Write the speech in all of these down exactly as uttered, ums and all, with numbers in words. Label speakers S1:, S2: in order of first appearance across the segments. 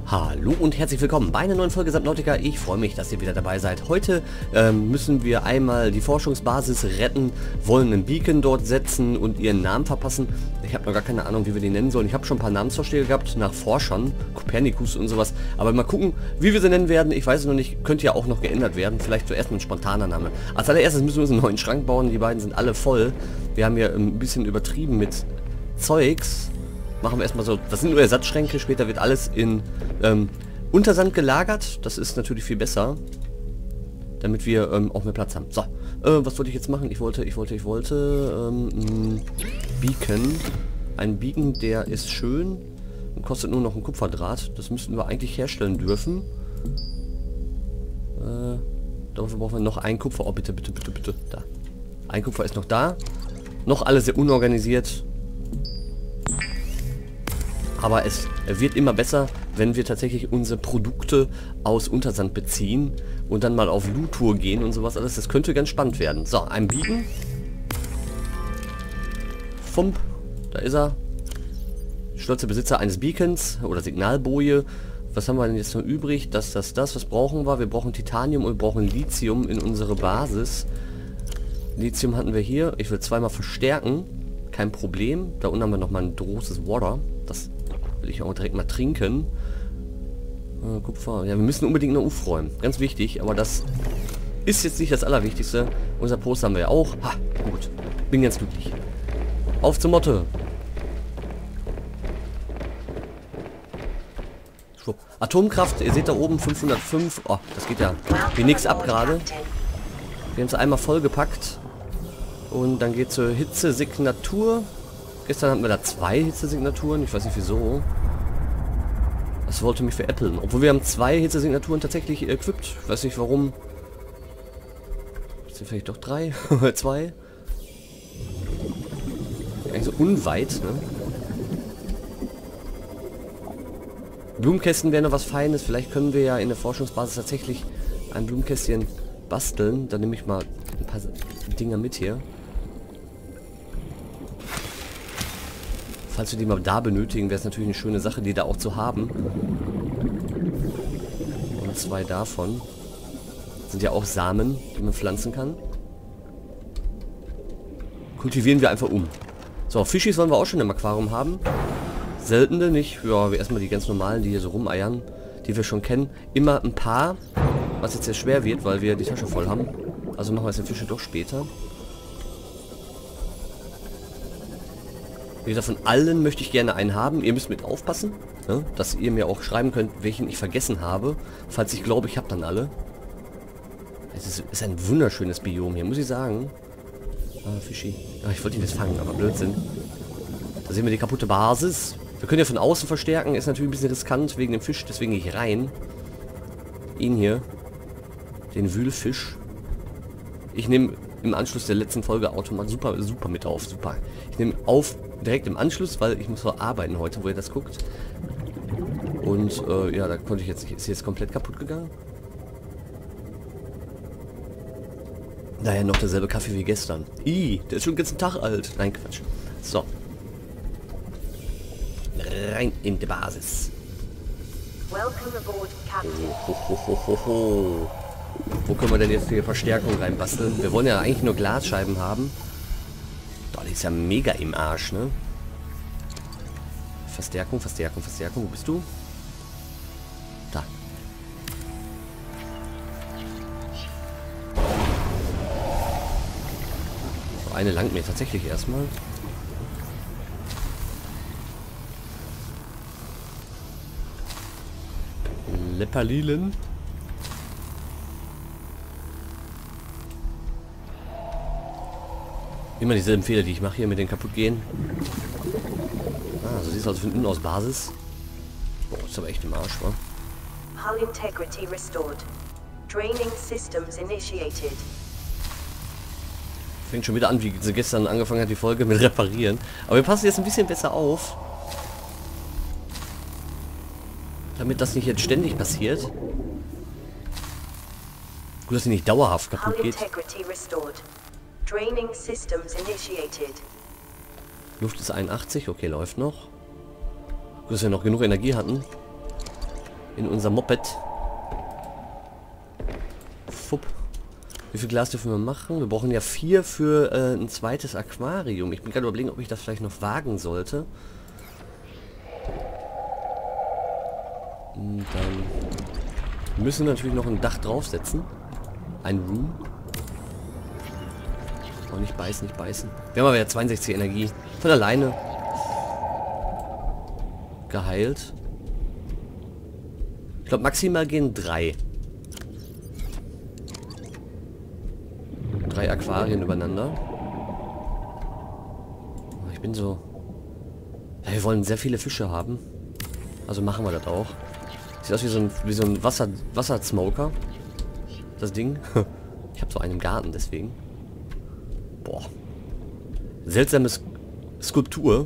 S1: Hallo und herzlich willkommen bei einer neuen Folge Subnautica. Ich freue mich, dass ihr wieder dabei seid. Heute ähm, müssen wir einmal die Forschungsbasis retten, wollen einen Beacon dort setzen und ihren Namen verpassen. Ich habe noch gar keine Ahnung, wie wir den nennen sollen. Ich habe schon ein paar Namensvorschläge gehabt nach Forschern, Kopernikus und sowas. Aber mal gucken, wie wir sie nennen werden. Ich weiß es noch nicht, könnte ja auch noch geändert werden. Vielleicht zuerst ein spontaner Name. Als allererstes müssen wir uns einen neuen Schrank bauen. Die beiden sind alle voll. Wir haben hier ein bisschen übertrieben mit Zeugs. Machen wir erstmal so, das sind nur Ersatzschränke, später wird alles in ähm, Untersand gelagert. Das ist natürlich viel besser, damit wir ähm, auch mehr Platz haben. So, äh, was wollte ich jetzt machen? Ich wollte, ich wollte, ich wollte ähm, Beacon. Ein Beacon, der ist schön und kostet nur noch ein Kupferdraht. Das müssten wir eigentlich herstellen dürfen. Äh, dafür brauchen wir noch ein Kupfer. Oh, bitte, bitte, bitte, bitte. Da. Ein Kupfer ist noch da. Noch alles sehr unorganisiert. Aber es wird immer besser, wenn wir tatsächlich unsere Produkte aus Untersand beziehen und dann mal auf Loot-Tour gehen und sowas alles. Das könnte ganz spannend werden. So, ein Beacon. Fump, da ist er. Stolzer Besitzer eines Beacons oder Signalboje. Was haben wir denn jetzt noch übrig? Das, das, das. Was brauchen wir? Wir brauchen Titanium und wir brauchen Lithium in unsere Basis. Lithium hatten wir hier. Ich will zweimal verstärken. Kein Problem. Da unten haben wir nochmal ein großes Water. Das will ich auch direkt mal trinken. Äh, Kupfer. Ja, wir müssen unbedingt noch aufräumen. Ganz wichtig, aber das ist jetzt nicht das Allerwichtigste. Unser Poster haben wir ja auch. Ha, gut. Bin ganz glücklich. Auf zur Motte. Schwupp. Atomkraft, ihr seht da oben fünfhundertfünf. Oh, das geht ja wie nix ab gerade. Wir haben es einmal vollgepackt. Und dann geht zur Hitzesignatur. Gestern hatten wir da zwei Hitzesignaturen. Ich weiß nicht wieso. Das wollte mich veräppeln. Obwohl wir haben zwei Hitzesignaturen tatsächlich equipped. Ich weiß nicht warum. Das sind vielleicht doch drei. Zwei. Eigentlich so unweit, ne? Blumenkästen wäre noch was Feines. Vielleicht können wir ja in der Forschungsbasis tatsächlich ein Blumenkästchen basteln. Dann nehme ich mal ein paar Dinger mit hier. Falls wir die mal da benötigen, wäre es natürlich eine schöne Sache, die da auch zu haben. Und zwei davon. Sind ja auch Samen, die man pflanzen kann. Kultivieren wir einfach um. So, Fischis wollen wir auch schon im Aquarium haben. Seltene nicht. Ja, wir erstmal die ganz normalen, die hier so rumeiern, die wir schon kennen. Immer ein paar, was jetzt sehr schwer wird, weil wir die Tasche voll haben. Also machen wir jetzt den Fische doch später. Wie gesagt, von allen möchte ich gerne einen haben. Ihr müsst mit aufpassen, ne? Dass ihr mir auch schreiben könnt, welchen ich vergessen habe. Falls ich glaube, ich habe dann alle. Es ist, ist ein wunderschönes Biom hier, muss ich sagen. Ah, Fischi. Ah, ich wollte ihn jetzt fangen, aber Blödsinn. Da sehen wir die kaputte Basis. Wir können ja von außen verstärken. Ist natürlich ein bisschen riskant wegen dem Fisch, deswegen gehe ich rein. Ihn hier. Den Wühlfisch. Ich nehme im Anschluss der letzten Folge Automat super, super mit auf. Super. Ich nehme auf direkt im Anschluss, weil ich muss noch arbeiten heute, wo ihr das guckt. Und äh, ja, da konnte ich jetzt nicht. Ist jetzt komplett kaputt gegangen. Naja, noch derselbe Kaffee wie gestern. Ih, der ist schon den ganzen Tag alt. Nein, Quatsch. So. Rein in die Basis.
S2: Welcome aboard, Captain.
S1: Ho, ho, ho, ho, ho. Wo können wir denn jetzt die Verstärkung reinbasteln? Wir wollen ja eigentlich nur Glasscheiben haben. Doch, die ist ja mega im Arsch, ne? Verstärkung, Verstärkung, Verstärkung. Wo bist du? Da. So, eine langt mir tatsächlich erstmal. Lepperlilen. Immer dieselben Fehler, die ich mache hier mit den kaputt gehen. Ah, so sieht es also von unten aus Basis. Boah, ist aber echt im Arsch, wa?
S2: Hull integrity restored. Draining systems initiated.
S1: Fängt schon wieder an, wie sie gestern angefangen hat, die Folge mit Reparieren. Aber wir passen jetzt ein bisschen besser auf. Damit das nicht jetzt ständig passiert. Gut, dass sie nicht dauerhaft kaputt geht.
S2: Draining systems initiated.
S1: Luft ist einundachtzig, okay, läuft noch. Gut, dass wir noch genug Energie hatten. in unser Moped. Fupp. Wie viel Glas dürfen wir machen? Wir brauchen ja vier für äh, ein zweites Aquarium. Ich bin gerade überlegen, ob ich das vielleicht noch wagen sollte. Und dann müssen wir natürlich noch ein Dach draufsetzen. Ein Room. Oh, nicht beißen, nicht beißen. Wir haben aber ja zweiundsechzig Energie. Von alleine. Geheilt. Ich glaube, maximal gehen drei. Drei Aquarien übereinander. Oh, ich bin so... Ja, wir wollen sehr viele Fische haben. Also machen wir das auch. Sieht aus wie so ein, wie so ein Wasser, Wassersmoker. Das Ding. Ich habe so einen im Garten, deswegen. Boah. Seltsame Sk Skulptur.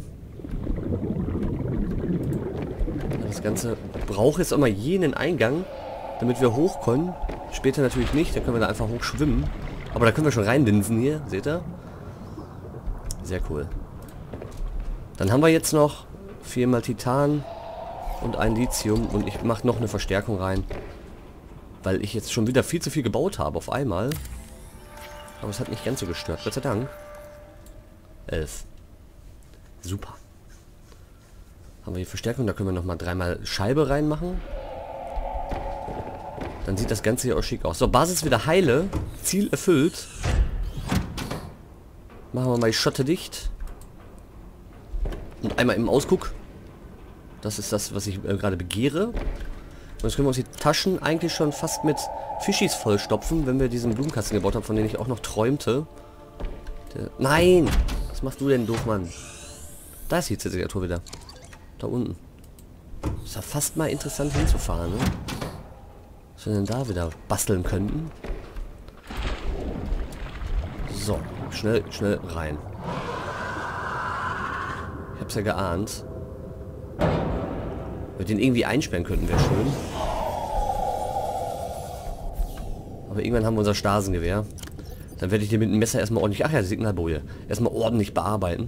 S1: Das Ganze braucht jetzt auch mal jenen Eingang, damit wir hoch können. Später natürlich nicht, da können wir da einfach hoch schwimmen. Aber da können wir schon reinlinsen hier, seht ihr? Sehr cool. Dann haben wir jetzt noch viermal Titan und ein Lithium und ich mache noch eine Verstärkung rein. Weil ich jetzt schon wieder viel zu viel gebaut habe auf einmal. Aber es hat nicht ganz so gestört, Gott sei Dank. Elf. Super. Haben wir die Verstärkung, da können wir nochmal dreimal Scheibe reinmachen. Dann sieht das Ganze hier auch schick aus. So, Basis wieder heile. Ziel erfüllt. Machen wir mal die Schotte dicht. Und einmal im Ausguck. Das ist das, was ich äh, gerade begehre. Und jetzt können wir uns die Taschen eigentlich schon fast mit Fischis vollstopfen, wenn wir diesen Blumenkasten gebaut haben, von dem ich auch noch träumte. Der, nein! Was machst du denn, doof Mann? Da ist die Signatur wieder. Da unten. Ist ja fast mal interessant hinzufahren, ne? Was wir denn da wieder basteln könnten. So, schnell, schnell rein. Ich hab's ja geahnt. Wenn wir den irgendwie einsperren könnten, wäre schön. Aber irgendwann haben wir unser Stasengewehr. Dann werde ich den mit dem Messer erstmal ordentlich... Ach ja, die Signalboje. Erstmal ordentlich bearbeiten.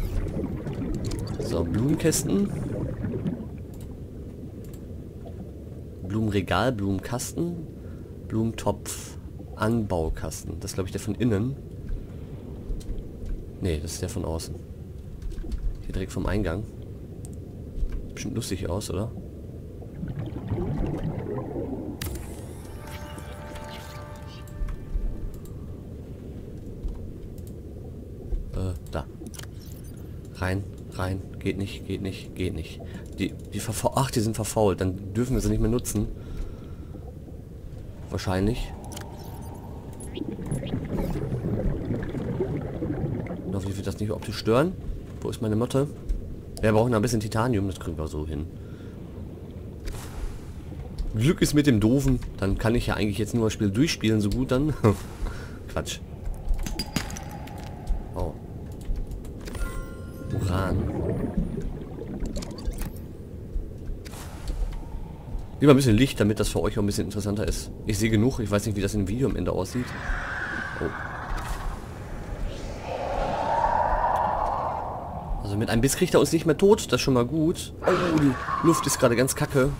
S1: So, Blumenkästen. Blumenregal, Blumenkasten. Blumentopf, Anbaukasten. Das ist, glaube ich, der von innen. Ne, das ist der von außen. Hier direkt vom Eingang. Sieht bestimmt lustig aus, oder? Äh, da. Rein, rein. Geht nicht, geht nicht, geht nicht. Die, die verfault. Ach, die sind verfault. Dann dürfen wir sie nicht mehr nutzen. Wahrscheinlich. Und hoffentlich wird das nicht optisch stören. Wo ist meine Motte? Wir brauchen ein bisschen Titanium, das kriegen wir so hin. Glück ist mit dem Doofen. Dann kann ich ja eigentlich jetzt nur das Spiel durchspielen, so gut dann. Quatsch. Oh. Uran. Lieber ein bisschen Licht, damit das für euch auch ein bisschen interessanter ist. Ich sehe genug, ich weiß nicht, wie das im Video am Ende aussieht. Oh. Also mit einem Biss kriegt er uns nicht mehr tot, das ist schon mal gut. Oh, die Luft ist gerade ganz kacke.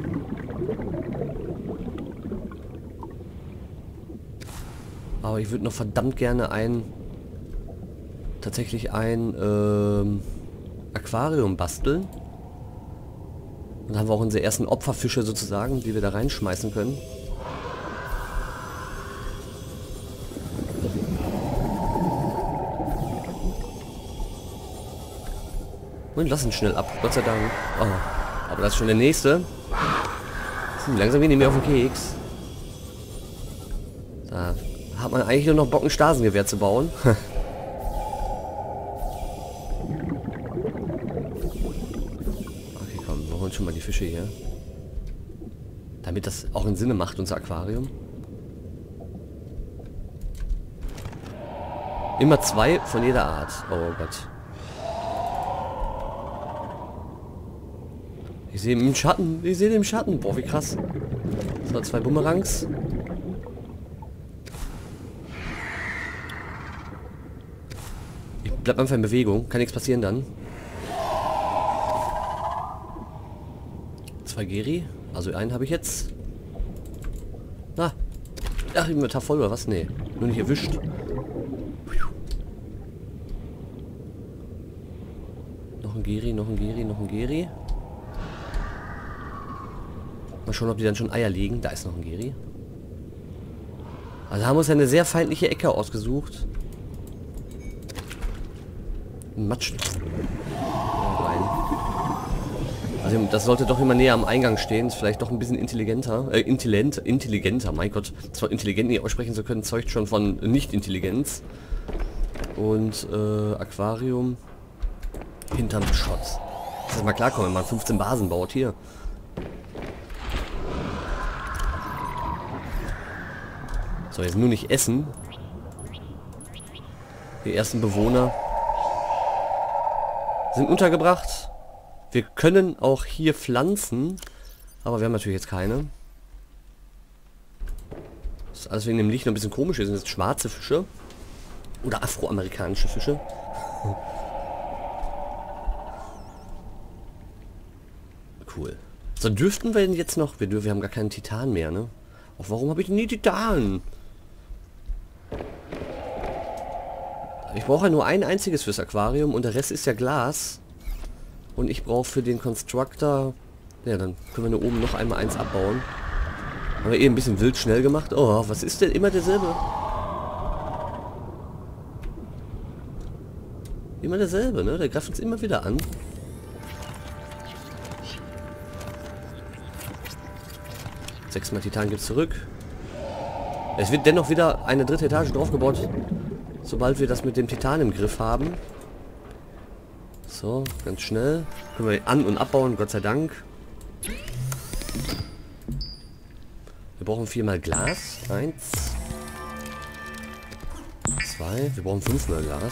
S1: Aber ich würde noch verdammt gerne ein... tatsächlich ein ähm, Aquarium basteln. Und dann haben wir auch unsere ersten Opferfische sozusagen, die wir da reinschmeißen können. Und lassen schnell ab, Gott sei Dank. Oh, aber das ist schon der nächste. Puh, langsam gehen die mir auf den Keks. Da hat man eigentlich nur noch Bock, ein Stasengewehr zu bauen. Schon mal die Fische hier. Damit das auch einen Sinne macht, unser Aquarium. Immer zwei von jeder Art. Oh Gott. Ich sehe ihn im Schatten. Ich sehe ihn im Schatten. Boah, wie krass. So, zwei Bumerangs. Ich bleib einfach in Bewegung. Kann nichts passieren dann. zwei Geri. Also einen habe ich jetzt. Na. Ach, Inventar voll oder was? Nee. Nur nicht erwischt. Noch ein Geri, noch ein Geri, noch ein Geri. Mal schauen, ob die dann schon Eier legen. Da ist noch ein Geri. Also haben wir uns ja eine sehr feindliche Ecke ausgesucht. Ein Matsch. Rein. Also das sollte doch immer näher am Eingang stehen. Ist vielleicht doch ein bisschen intelligenter. Äh, intelligent, intelligenter. Mein Gott. Zwar intelligent nicht aussprechen zu können, zeugt schon von Nicht-Intelligenz. Und äh, Aquarium hinterm Schotz. Das ist mal klarkommen, wenn man fünfzehn Basen baut hier. So, jetzt nur nicht essen. Die ersten Bewohner sind untergebracht. Wir können auch hier pflanzen, aber wir haben natürlich jetzt keine. Das ist alles wegen dem Licht noch ein bisschen komisch. Hier sind jetzt schwarze Fische. Oder afroamerikanische Fische. Cool. So, dürften wir denn jetzt noch... Wir, wir haben gar keinen Titan mehr, ne? Auch warum habe ich nie Titan? Ich brauche ja nur ein einziges fürs Aquarium und der Rest ist ja Glas. Und ich brauche für den Constructor... Ja, dann können wir nur oben noch einmal eins abbauen. Haben wir eben ein bisschen wild schnell gemacht. Oh, was ist denn immer derselbe? Immer derselbe, ne? Der greift uns immer wieder an. Sechsmal Titan gibt's zurück. Es wird dennoch wieder eine dritte Etage draufgebaut, sobald wir das mit dem Titan im Griff haben. So, ganz schnell. Können wir an- und abbauen, Gott sei Dank. Wir brauchen viermal Glas. Eins. Zwei. Wir brauchen fünfmal Glas.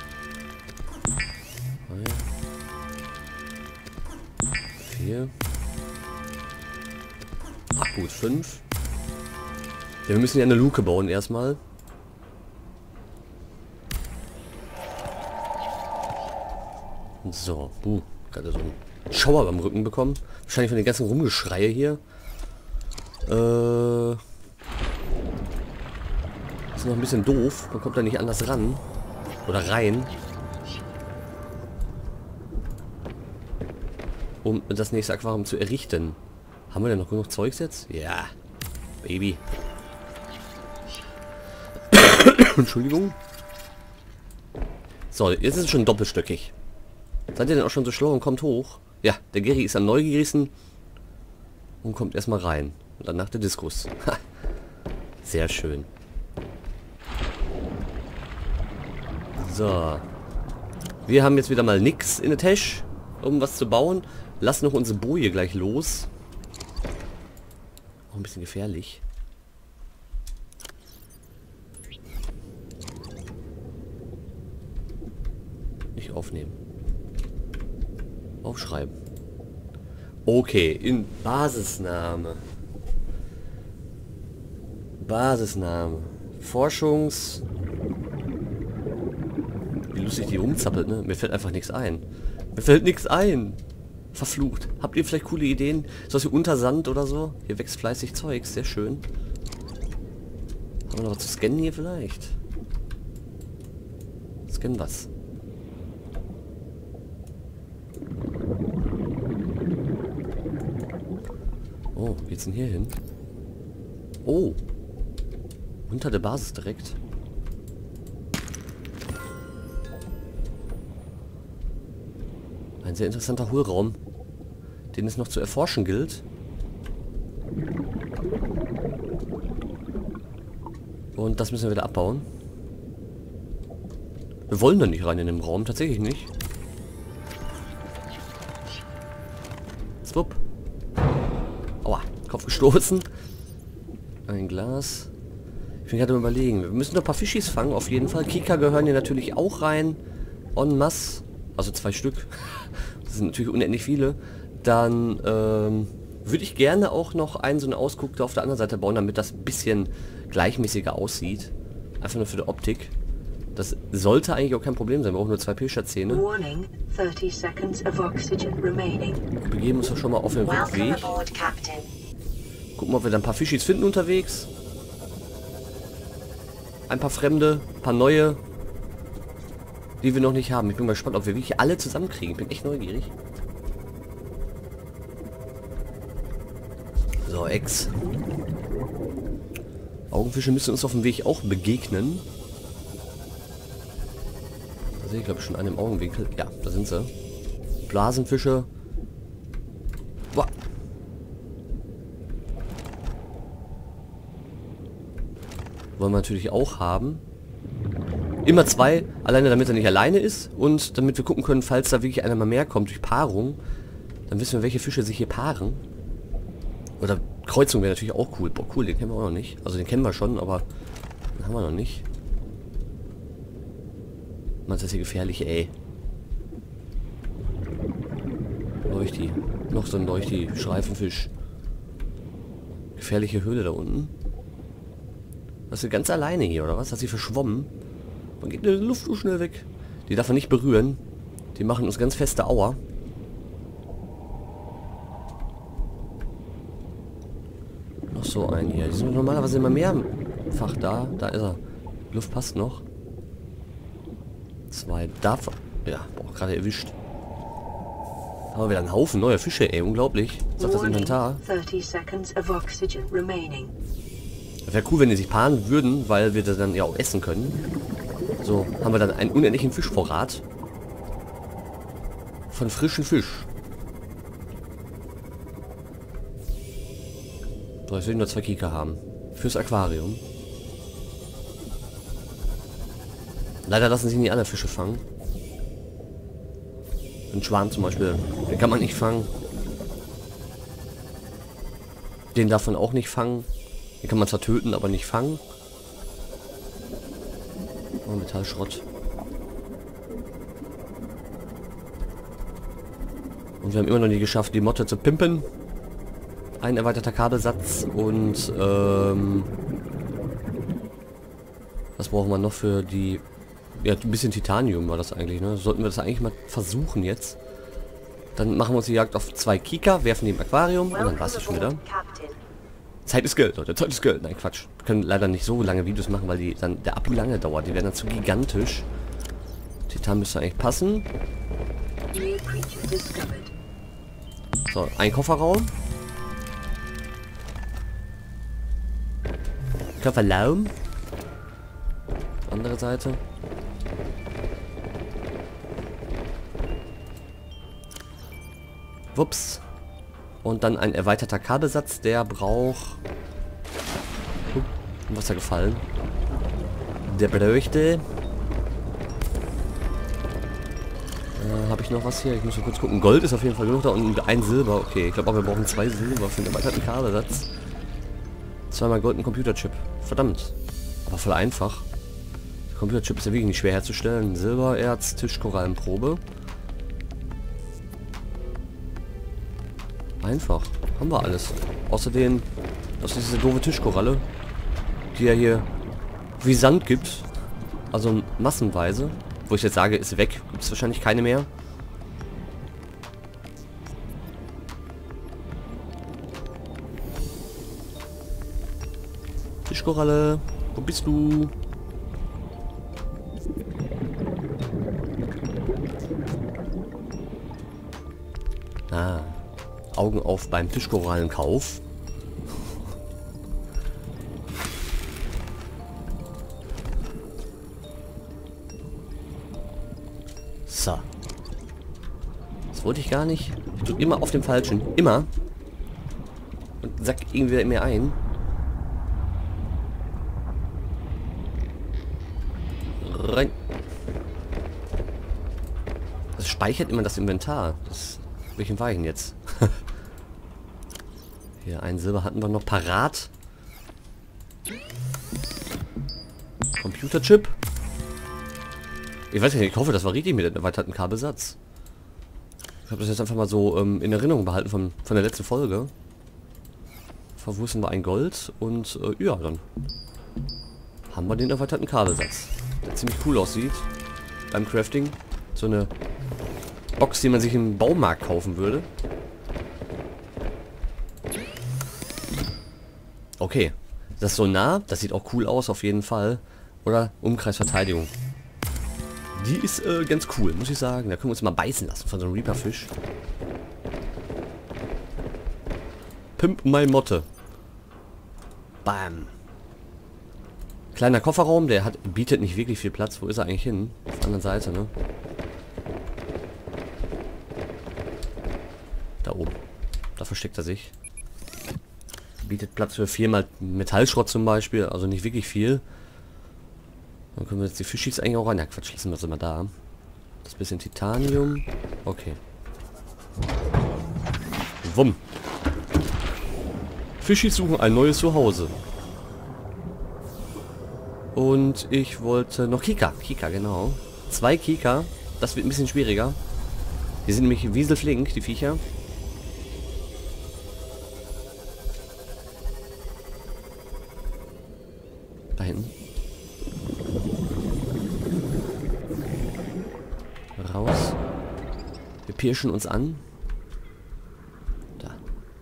S1: Drei. Vier. Ach gut, fünf. Ja, wir müssen ja eine Luke bauen erstmal. So, uh, gerade so einen Schauer beim Rücken bekommen. Wahrscheinlich von den ganzen Rumgeschreie hier. Äh, ist noch ein bisschen doof. Man kommt da nicht anders ran. Oder rein. Um das nächste Aquarium zu errichten. Haben wir denn noch genug Zeugs jetzt? Ja. Baby. Entschuldigung. So, jetzt ist es schon doppelstöckig. Seid ihr denn auch schon so schlau und kommt hoch? Ja, der Geri ist dann neu gerissen und kommt erstmal rein. Und danach der Diskus. Ha. Sehr schön. So. Wir haben jetzt wieder mal nix in der Tasche, um was zu bauen. Lassen noch unsere Boje gleich los. Auch ein bisschen gefährlich. Nicht aufnehmen. Aufschreiben. Okay, in Basisname. Basisname. Forschungs... Wie lustig die rumzappelt, ne? Mir fällt einfach nichts ein. Mir fällt nichts ein. Verflucht. Habt ihr vielleicht coole Ideen? So was wie Untersand oder so? Hier wächst fleißig Zeugs. Sehr schön. Haben wir noch was zu scannen hier vielleicht? Scannen was? Oh, wie geht's denn hier hin? Oh. Unter der Basis direkt. Ein sehr interessanter Hohlraum, den es noch zu erforschen gilt. Und das müssen wir wieder abbauen. Wir wollen da nicht rein in den Raum, tatsächlich nicht. Zwupp. Aua, Kopf gestoßen. Ein Glas. Ich bin gerade überlegen. Wir müssen noch ein paar Fischis fangen, auf jeden Fall. Kika gehören hier natürlich auch rein. En masse. Also zwei Stück. Das sind natürlich unendlich viele. Dann ähm, würde ich gerne auch noch einen so einen Ausguck da auf der anderen Seite bauen, damit das ein bisschen gleichmäßiger aussieht. Einfach nur für die Optik. Das sollte eigentlich auch kein Problem sein. Wir brauchen nur zwei Pilcherzähne.
S2: Warning, thirty seconds of oxygen remaining.
S1: Wir begeben uns doch schon mal auf den
S2: Welcome
S1: Rückweg.
S2: aboard, Captain.
S1: Gucken, ob wir da ein paar Fischis finden unterwegs. Ein paar Fremde, ein paar neue, die wir noch nicht haben. Ich bin mal gespannt, ob wir wirklich alle zusammenkriegen. Ich bin echt neugierig. So, Ex. Augenfische müssen uns auf dem Weg auch begegnen. Da sehe ich, glaube ich, schon einen im Augenwinkel. Ja, da sind sie. Blasenfische. Boah. Wollen wir natürlich auch haben. Immer zwei, alleine damit er nicht alleine ist und damit wir gucken können, falls da wirklich einer mal mehr kommt durch Paarung, dann wissen wir, welche Fische sich hier paaren. Oder Kreuzung wäre natürlich auch cool. Boah, cool, den kennen wir auch noch nicht. Also den kennen wir schon, aber den haben wir noch nicht. Mann, ist das hier gefährlich, ey. Leuchti. Noch so ein Leuchti. Schreifenfisch. Gefährliche Höhle da unten. Was ist ganz alleine hier, oder was? Hat sie verschwommen? Man geht in die Luft so schnell weg. Die darf man nicht berühren. Die machen uns ganz feste Aua. Noch so ein hier. Die sind normalerweise immer mehrfach da. Da ist er. Die Luft passt noch. Zwei. Darf. Ja, boah, gerade erwischt. Haben wir wieder einen Haufen neuer Fische, ey. Unglaublich. Sagt das Inventar.
S2: thirty seconds of oxygen remaining.
S1: Wäre cool, wenn die sich paaren würden, weil wir das dann ja auch essen können. So, haben wir dann einen unendlichen Fischvorrat. Von frischen Fisch. So, jetzt will ich nur zwei Kieker haben. Fürs Aquarium. Leider lassen sich nicht alle Fische fangen. Ein Schwan zum Beispiel, den kann man nicht fangen. Den darf man auch nicht fangen. Den kann man zwar töten, aber nicht fangen. Oh, Metallschrott. Und wir haben immer noch nicht geschafft, die Motte zu pimpen. Ein erweiterter Kabelsatz und ähm, was brauchen wir noch für die... Ja, ein bisschen Titanium war das eigentlich, ne? Sollten wir das eigentlich mal versuchen jetzt. Dann machen wir uns die Jagd auf zwei Kika, werfen die im Aquarium und dann war es schon wieder. Zeit ist Geld, Leute. Zeit ist Geld. Nein, Quatsch. Wir können leider nicht so lange Videos machen, weil die dann der Akku lange dauert. Die werden dann zu gigantisch. Titan müsste eigentlich passen. So, ein Kofferraum. Kofferraum. Andere Seite. Wups. Und dann ein erweiterter Kabelsatz, der braucht... Uh, im Wasser gefallen. Der bräuchte... Äh, habe ich noch was hier? Ich muss mal kurz gucken. Gold ist auf jeden Fall genug da und ein Silber. Okay, ich glaube auch, wir brauchen zwei Silber für den erweiterten Kabelsatz. Zweimal Gold und Computerchip. Verdammt. Aber voll einfach. Der Computerchip ist ja wirklich nicht schwer herzustellen. Silbererz, Tischkorallenprobe. Einfach. Haben wir alles. Außerdem, das ist diese doofe Tischkoralle, die ja hier wie Sand gibt. Also massenweise. Wo ich jetzt sage, ist weg. Gibt es wahrscheinlich keine mehr. Tischkoralle, wo bist du? Ah. Augen auf beim Tischkorallenkauf. So. Das wollte ich gar nicht. Ich drücke immer auf den falschen. Immer. Und sack irgendwie mehr ein. Rein. Das speichert immer das Inventar. Das, welchen war ich denn jetzt? Hier, ein Silber hatten wir noch parat. Computerchip. Ich weiß nicht, ich hoffe, das war richtig mit dem erweiterten Kabelsatz. Ich habe das jetzt einfach mal so ähm, in Erinnerung behalten von, von der letzten Folge. Verwursten wir ein Gold und äh, ja, dann haben wir den erweiterten Kabelsatz. der ziemlich cool aussieht beim Crafting. So eine Box, die man sich im Baumarkt kaufen würde. Okay, das ist so nah, das sieht auch cool aus auf jeden Fall. Oder Umkreisverteidigung. Die ist äh, ganz cool, muss ich sagen. Da können wir uns mal beißen lassen von so einem Reaper-Fisch. Pimp my Motte. Bam. Kleiner Kofferraum, der hat, bietet nicht wirklich viel Platz. Wo ist er eigentlich hin? Auf der anderen Seite, ne? Da oben. Da versteckt er sich. Bietet Platz für viermal Metallschrott zum Beispiel. Also nicht wirklich viel. Dann können wir jetzt die Fischis eigentlich auch rein. Ja, Quatsch, lassen wir es immer da. Das bisschen Titanium. Okay. Wumm. Fischis suchen ein neues Zuhause. Und ich wollte noch Kika. Kika, genau. Zwei Kika. Das wird ein bisschen schwieriger. Die sind nämlich wieselflink, die Viecher. Da hinten. Raus. Wir pirschen uns an. Da.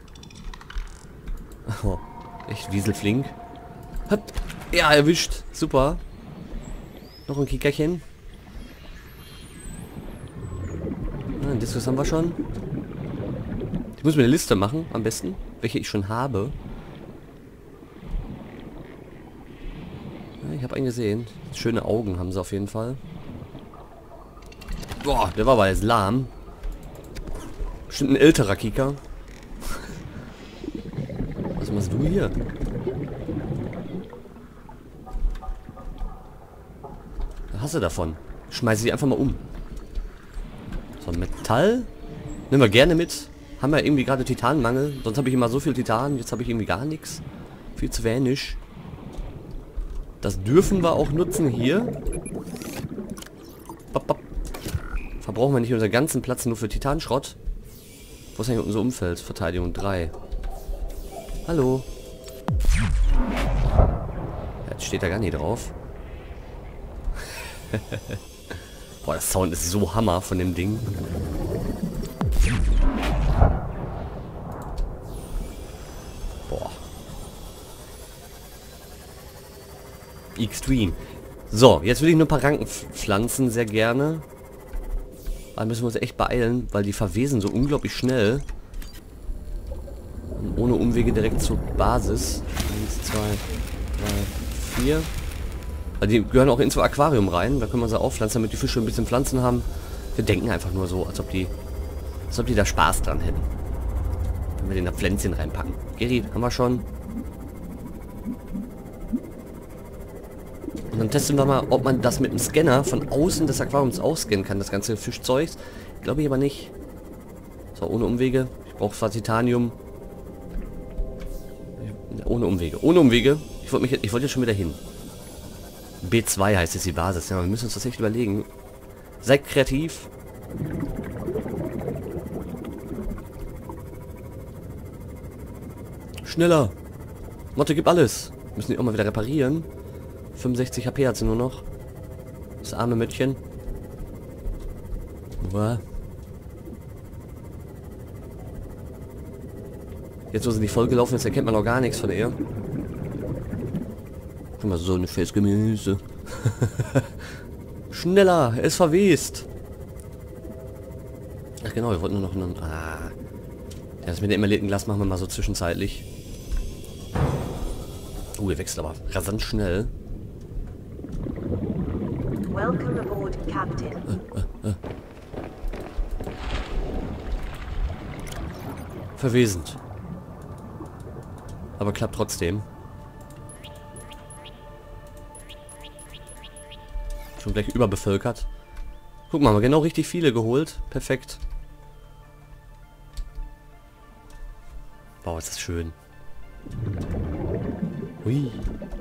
S1: Oh, echt wieselflink. Hat. Ja, erwischt. Super. Noch ein Kickerchen. Ah, ein Diskus haben wir schon. Ich muss mir eine Liste machen, am besten. Welche ich schon habe. Ja, ich habe einen gesehen. Schöne Augen haben sie auf jeden Fall. Boah, der war aber jetzt lahm. Bestimmt ein älterer Kicker. Was machst du hier? Was hast du davon? Schmeiße sie einfach mal um. So, Metall. Nehmen wir gerne mit. Haben wir irgendwie gerade Titanmangel. Sonst habe ich immer so viel Titan. Jetzt habe ich irgendwie gar nichts. Viel zu wenig. Das dürfen wir auch nutzen hier. Bop, bop. Verbrauchen wir nicht unseren ganzen Platz nur für Titanschrott. Wo ist eigentlich unser Umfeld? Verteidigung drei. Hallo. Ja, jetzt steht da gar nicht drauf. Boah, das Sound ist so Hammer von dem Ding. Boah. Extreme. So, jetzt will ich nur ein paar Ranken pflanzen, sehr gerne. Da müssen wir uns echt beeilen, weil die verwesen so unglaublich schnell. Und ohne Umwege direkt zur Basis. Eins, zwei, drei, vier. Also die gehören auch ins Aquarium rein. Da können wir sie aufpflanzen, damit die Fische ein bisschen Pflanzen haben. Wir denken einfach nur so, als ob die, als ob die da Spaß dran hätten. Wenn wir den da Pflänzchen reinpacken. Geri, haben wir schon. Und dann testen wir mal, ob man das mit dem Scanner von außen des Aquariums ausscannen kann, das ganze Fischzeug. Glaube ich aber nicht. So, ohne Umwege. Ich brauche zwar Titanium. Ohne Umwege. Ohne Umwege. Ich wollte mich, ich wollte jetzt schon wieder hin. B zwei heißt jetzt die Basis. Ja, wir müssen uns das echt überlegen. Seid kreativ. Schneller. Motte, gib alles. Müssen die auch mal wieder reparieren. fünfundsechzig H P hat sie nur noch. Das arme Mädchen. Uah. Jetzt, wo sie nicht vollgelaufen ist, erkennt man noch gar nichts von ihr. Guck mal, so eine scheiß Gemüse. Schneller, er ist verwest. Ach genau, wir wollten nur noch einen... Ah. Ja, das mit dem emerlierten Glas machen wir mal so zwischenzeitlich. Oh, er wechselt aber rasant schnell.
S2: Welcome aboard, Captain.
S1: Äh, äh, äh. Verwesend. Aber klappt trotzdem. Schon gleich überbevölkert. Guck mal, haben wir genau richtig viele geholt. Perfekt. Wow, ist das schön. Hui.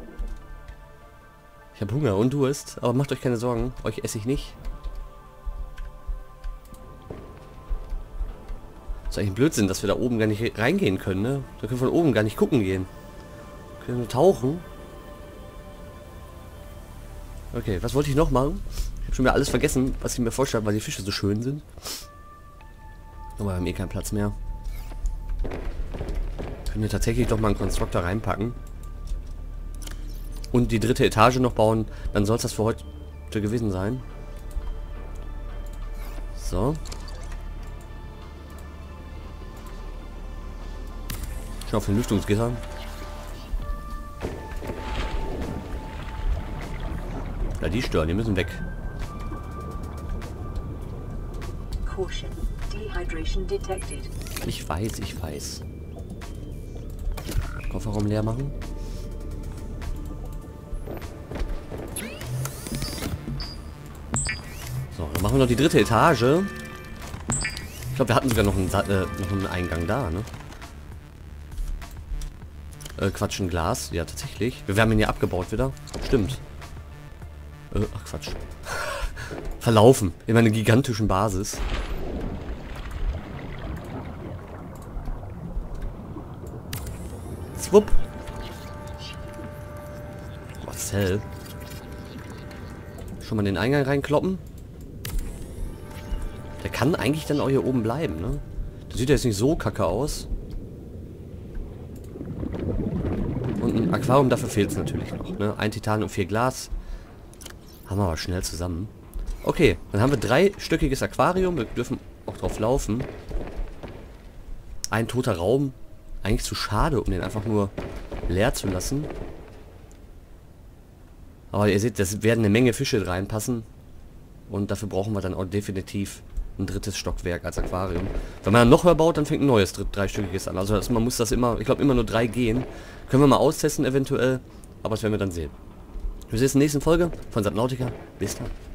S1: Ich habe Hunger und Durst, aber macht euch keine Sorgen. Euch esse ich nicht. Das ist eigentlich ein Blödsinn, dass wir da oben gar nicht reingehen können, ne? Da können wir von oben gar nicht gucken gehen. Wir können nur tauchen. Okay, was wollte ich noch machen? Ich habe schon wieder alles vergessen, was ich mir vorstelle, weil die Fische so schön sind. Aber wir haben eh keinen Platz mehr. Können wir tatsächlich doch mal einen Konstruktor reinpacken. Und die dritte Etage noch bauen. Dann soll es das für heute gewesen sein. So. Schon auf den Lüftungsgittern. Ja, die stören, die müssen weg.
S2: Caution. Dehydration detected.
S1: Ich weiß, ich weiß. Kofferraum leer machen. So, dann machen wir noch die dritte Etage. Ich glaube, wir hatten sogar noch einen, Sa äh, noch einen Eingang da, ne? Äh, Quatsch, ein Glas. Ja, tatsächlich. Wir haben ihn ja abgebaut wieder. Stimmt. Äh, ach, Quatsch. Verlaufen. In einer gigantischen Basis. Zwupp. Was hell. Schon mal den Eingang reinkloppen. Der kann eigentlich dann auch hier oben bleiben, ne? Das sieht ja jetzt nicht so kacke aus. Und ein Aquarium, dafür fehlt es natürlich noch, ne? Ein Titan und vier Glas. Haben wir aber schnell zusammen. Okay, dann haben wir dreistöckiges Aquarium. Wir dürfen auch drauf laufen. Ein toter Raum. Eigentlich zu schade, um den einfach nur leer zu lassen. Aber ihr seht, das werden eine Menge Fische reinpassen. Und dafür brauchen wir dann auch definitiv ein drittes Stockwerk als Aquarium. Wenn man dann noch höher baut, dann fängt ein neues dreistöckiges an. Also das, man muss das immer, ich glaube immer nur drei gehen. Können wir mal austesten eventuell, aber das werden wir dann sehen. Wir sehen uns in der nächsten Folge von Subnautica. Bis dann.